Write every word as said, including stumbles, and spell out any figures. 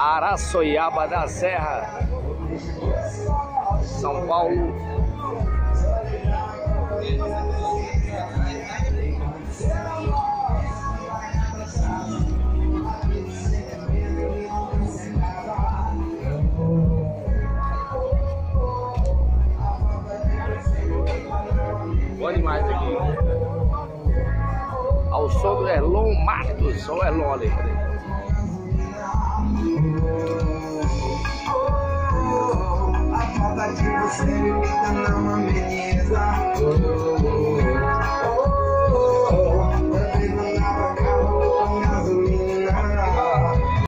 Araçoiaba da Serra, São Paulo. Bom demais aqui. Ao som do Erlon Matos, ou Erlon ali. A falta de você me dá uma beleza.